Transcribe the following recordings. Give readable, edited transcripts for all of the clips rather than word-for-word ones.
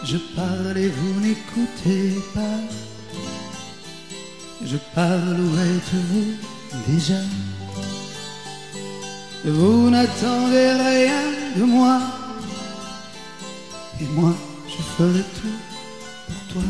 Je parle et vous n'écoutez pas. Je parle, où êtes-vous déjà? Vous n'attendez rien de moi, et moi je ferai tout pour toi.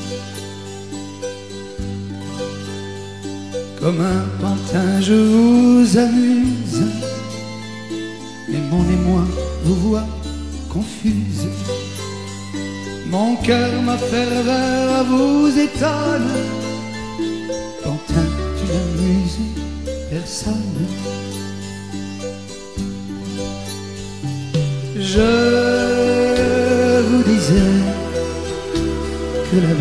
Comme un pantin je vous amuse, mais mon émoi vous voit confuse. Mon cœur, ma ferveur vous étonne. Pantin, tu n'amuses personne. Je vous disais que la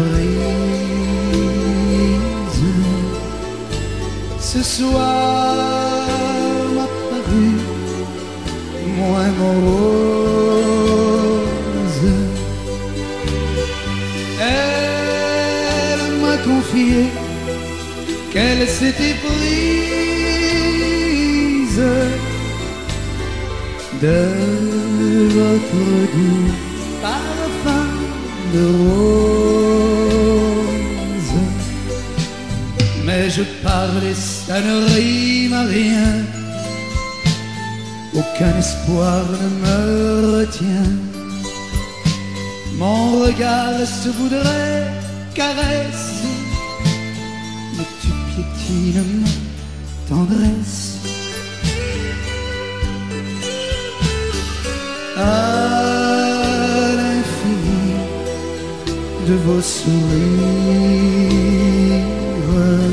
brise ce soir m'a paru moins morose. Elle m'a confié qu'elle s'était prise de votre doux parfum de rose. Mais je parle et ça ne rime à rien. Aucun espoir ne me retient. Mon regard se voudrait caresse, mais tu piétines ma tendresse. À l'infini de vos sourires,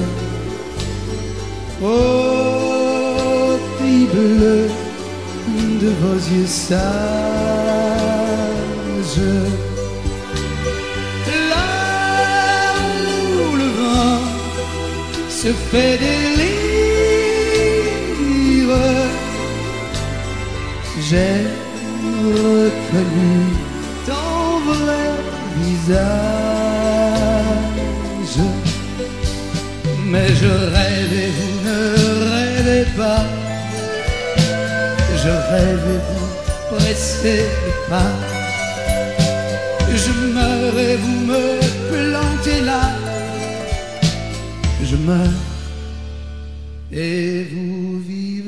au pays bleu de vos yeux sages, là où le vent se fait délire, j'ai reconnu ton vrai visage. Mais je rêve et vous ne rêvez pas. Je rêve et vous pressez le pas. Je meurs et vous me plantez là. Je meurs et vous vivez.